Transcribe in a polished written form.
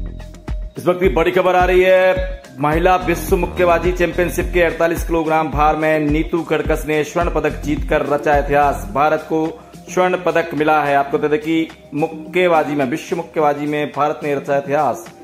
इस वक्त की बड़ी खबर आ रही है। महिला विश्व मुक्केबाजी चैंपियनशिप के 48 किलोग्राम भार में नीतू खड़कस ने स्वर्ण पदक जीतकर रचा इतिहास। भारत को स्वर्ण पदक मिला है। आपको बता दें कि मुक्केबाजी में, विश्व मुक्केबाजी में भारत ने रचा इतिहास।